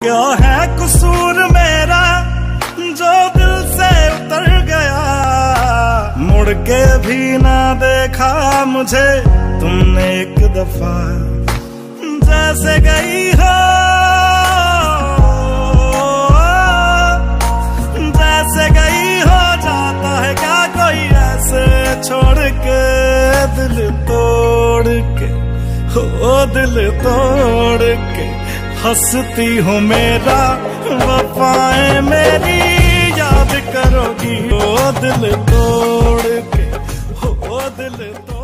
क्या है कसूर मेरा जो दिल से उतर गया, मुड़ के भी ना देखा मुझे तुमने एक दफा। जैसे गई हो, जैसे गई हो, जाता है क्या कोई ऐसे छोड़ के, दिल तोड़ के, हो दिल तोड़ के। हंसती हूँ मेरा वफाएं मेरी याद करोगी, हो दिल तोड़ के, हो दिल तोड़